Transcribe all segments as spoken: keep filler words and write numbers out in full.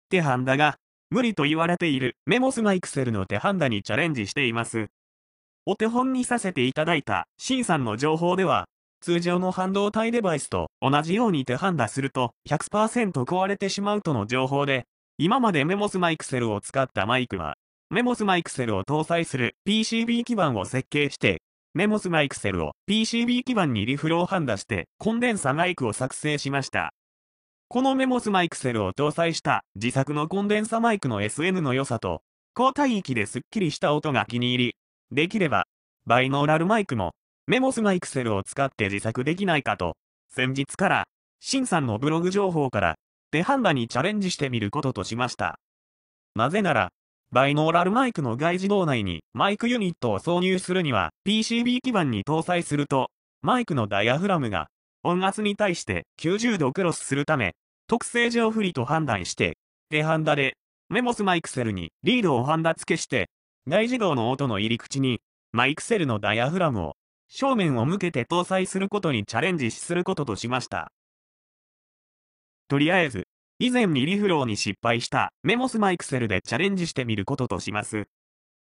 手ハンダが無理と言われているメモスマイクセルの手ハンダにチャレンジしています。お手本にさせていただいたシンさんの情報では、通常の半導体デバイスと同じように手ハンダすると ひゃくパーセント 壊れてしまうとの情報で、今までメモスマイクセルを使ったマイクは、メモスマイクセルを搭載する ピーシービー 基板を設計して、メモスマイクセルを ピーシービー 基板にリフローハンダしてコンデンサマイクを作成しました。このメモスマイクセルを搭載した自作のコンデンサマイクの エスエヌ の良さと、高帯域ですっきりした音が気に入り、できれば、バイノーラルマイクもメモスマイクセルを使って自作できないかと、先日から、シンさんのブログ情報から、手ハンダにチャレンジしてみることとしました。なぜなら、バイノーラルマイクの外自動内にマイクユニットを挿入するには ピーシービー 基板に搭載すると、マイクのダイヤフラムが音圧に対してきゅうじゅうどクロスするため、特性上不利と判断して、手ハンダでメモスマイクセルにリードをハンダ付けして、外自動の音の入り口にマイクセルのダイヤフラムを正面を向けて搭載することにチャレンジすることとしました。とりあえず、以前にリフローに失敗したメモスマイクセルでチャレンジしてみることとします。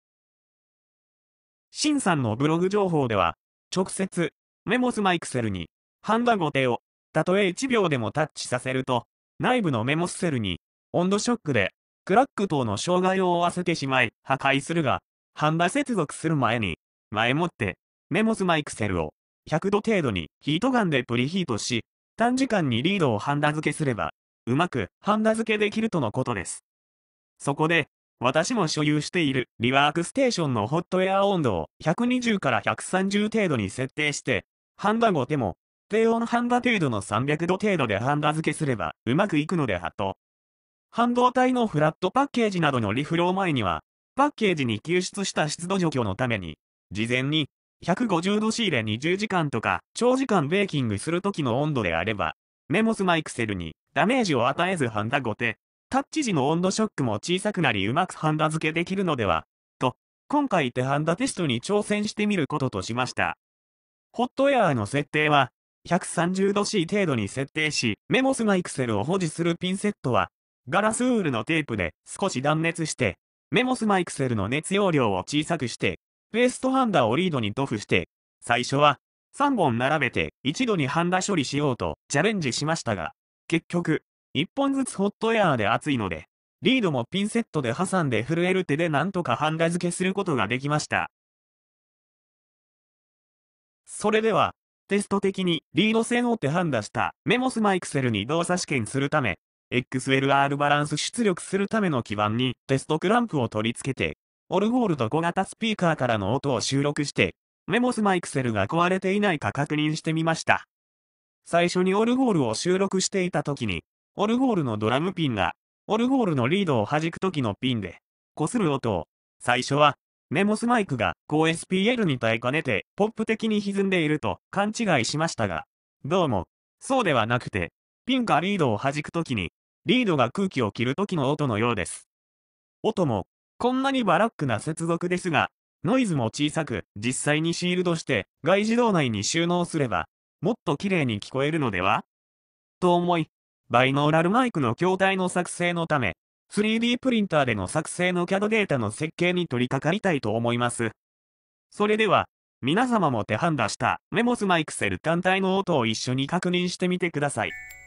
シンさんのブログ情報では、直接メモスマイクセルにハンダご手をたとえいちびょうでもタッチさせると、内部のメモスセルに温度ショックでクラック等の障害を負わせてしまい破壊するが、ハンダ接続する前に前もってメモスマイクセルをひゃくど程度にヒートガンでプリヒートし、短時間にリードをハンダ付けすれば、うまくハンダ付けできるとのことです。そこで、私も所有しているリワークステーションのホットエア温度をひゃくにじゅうからひゃくさんじゅう程度に設定して、ハンダご手も低温ハンダ程度のさんびゃくど程度でハンダ付けすればうまくいくのではと。半導体のフラットパッケージなどのリフロー前には、パッケージに吸湿した湿度除去のために、事前にひゃくごじゅうどシーレにじゅうじかんとか長時間ベーキングする時の温度であれば、メモスマイクセルにダメージを与えずハンダご手、タッチ時の温度ショックも小さくなりうまくハンダ付けできるのでは、と、今回手ハンダテストに挑戦してみることとしました。ホットエアーの設定は、ひゃくさんじゅうどシー程度に設定し、メモスマイクセルを保持するピンセットは、ガラスウールのテープで少し断熱して、メモスマイクセルの熱容量を小さくして、ペーストハンダをリードに塗布して、最初はさんぼん並べて一度にハンダ処理しようとチャレンジしましたが、結局、いっぽんずつホットエアーで熱いので、リードもピンセットで挟んで震える手でなんとかハンダ付けすることができました。それでは、テスト的にリード線を手ハンダしたメモスマイクセルに動作試験するため、エックスエルアール バランス出力するための基板にテストクランプを取り付けて、オルゴールと小型スピーカーからの音を収録して、メモスマイクセルが壊れていないか確認してみました。最初にオルゴールを収録していた時に、オルゴールのドラムピンが、オルゴールのリードを弾く時のピンで、擦る音を、最初は、メモスマイクが高 エスピーエル に耐えかねて、ポップ的に歪んでいると勘違いしましたが、どうも、そうではなくて、ピンかリードを弾く時に、リードが空気を切る時の音のようです。音も、こんなにバラックな接続ですが、ノイズも小さく、実際にシールドして、外自動内に収納すれば、もっと綺麗に聞こえるのではと思い、バイノーラルマイクの筐体の作成のため、スリーディー プリンターでの作成の キャド データの設計に取り掛かりたいと思います。それでは、皆様も手ハンダしたメモスマイクセル単体の音を一緒に確認してみてください。